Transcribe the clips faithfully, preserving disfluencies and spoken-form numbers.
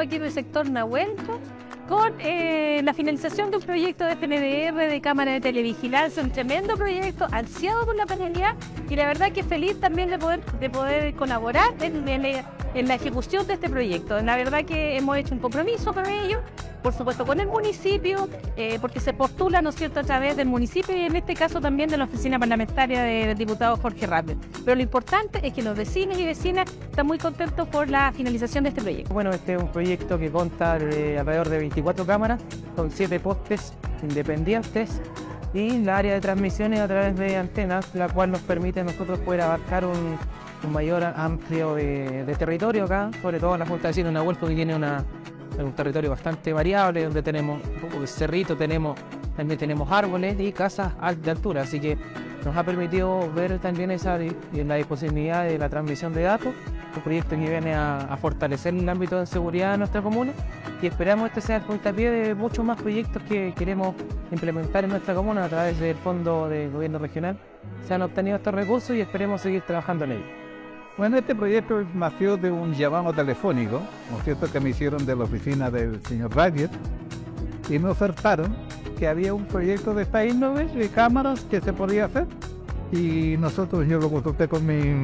aquí en el sector Nahuelco, con eh, la finalización de un proyecto de F N D R, de cámara de televigilancia, un tremendo proyecto ansiado por la penalidad, y la verdad que feliz también de poder, de poder colaborar en, en, en la ejecución de este proyecto. La verdad que hemos hecho un compromiso con ello, por supuesto con el municipio, eh, porque se postula, ¿no es cierto?, a través del municipio y en este caso también de la oficina parlamentaria del diputado Jorge Rappel. Pero lo importante es que los vecinos y vecinas están muy contentos por la finalización de este proyecto. Bueno, este es un proyecto que consta de alrededor de veinticuatro cámaras, con siete postes independientes y la área de transmisiones a través de antenas, la cual nos permite a nosotros poder abarcar un, un mayor amplio de, de territorio acá, sobre todo en la Junta de Vecinos de Nahuelco, que tiene una un territorio bastante variable, donde tenemos un poco de cerrito, tenemos, también tenemos árboles y casas de altura, así que nos ha permitido ver también esa la disponibilidad de la transmisión de datos, un proyecto que viene a, a fortalecer el ámbito de seguridad de nuestra comuna, y esperamos este sea el puntapié de muchos más proyectos que queremos implementar en nuestra comuna a través del Fondo de Gobierno Regional. Se han obtenido estos recursos y esperemos seguir trabajando en ello. Bueno, este proyecto nació de un llamado telefónico, ¿no es cierto?, que me hicieron de la oficina del señor Reyes, y me ofertaron que había un proyecto de esta índole de cámaras que se podía hacer, y nosotros, yo lo consulté con mi,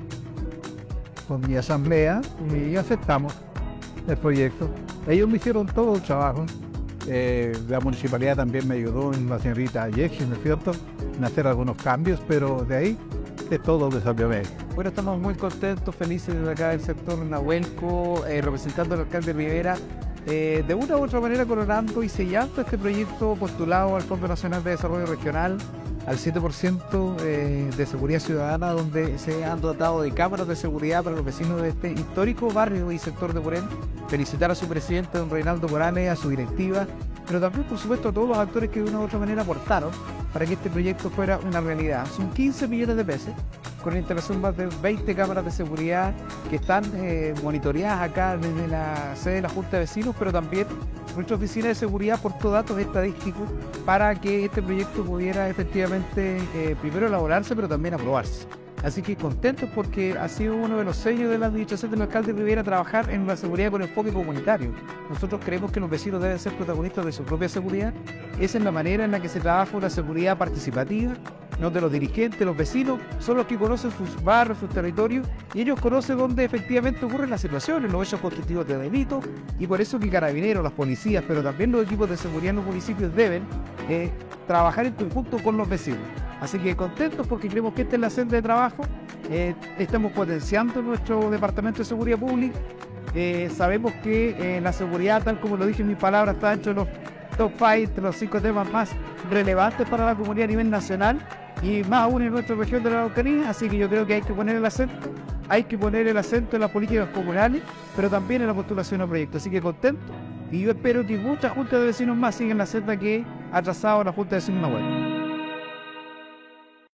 con mi asamblea y aceptamos el proyecto. Ellos me hicieron todo el trabajo, eh, la municipalidad también me ayudó, en la señorita Yexi, ¿no es cierto?, en hacer algunos cambios, pero de ahí de todo me salió bien. Bueno, estamos muy contentos, felices de acá del sector Nahuelco, eh, representando al alcalde Rivera, eh, de una u otra manera coronando y sellando este proyecto postulado al Fondo Nacional de Desarrollo Regional, al siete por ciento eh, de seguridad ciudadana, donde se han dotado de cámaras de seguridad para los vecinos de este histórico barrio y sector de Purén. Felicitar a su presidente, don Reinaldo Morales, a su directiva, pero también, por supuesto, a todos los actores que de una u otra manera aportaron para que este proyecto fuera una realidad. Son quince millones de pesos, con la instalación más de veinte cámaras de seguridad que están eh, monitoreadas acá desde la sede de la Junta de Vecinos, pero también nuestra oficina de seguridad aportó datos estadísticos para que este proyecto pudiera efectivamente eh, primero elaborarse, pero también aprobarse. Así que contentos porque ha sido uno de los sellos de la administración del alcalde Rivera trabajar en la seguridad con enfoque comunitario. Nosotros creemos que los vecinos deben ser protagonistas de su propia seguridad. Esa es la manera en la que se trabaja una seguridad participativa, donde los dirigentes, los vecinos, son los que conocen sus barrios, sus territorios, y ellos conocen dónde efectivamente ocurren las situaciones, los hechos constitutivos de delito, y por eso que Carabineros, las policías, pero también los equipos de seguridad en los municipios deben eh, trabajar en conjunto con los vecinos. Así que contentos porque creemos que esta es la senda de trabajo. Eh, estamos potenciando nuestro Departamento de Seguridad Pública. Eh, sabemos que eh, la seguridad, tal como lo dije en mis palabras, está dentro de los top cinco, entre los cinco temas más relevantes para la comunidad a nivel nacional y más aún en nuestra región de la Araucanía. Así que yo creo que hay que poner el acento, hay que poner el acento en las políticas comunales, pero también en la postulación a proyectos. Así que contento, y yo espero que muchas juntas de vecinos más sigan la senda que ha trazado la Junta de Vecinos Nahuelco.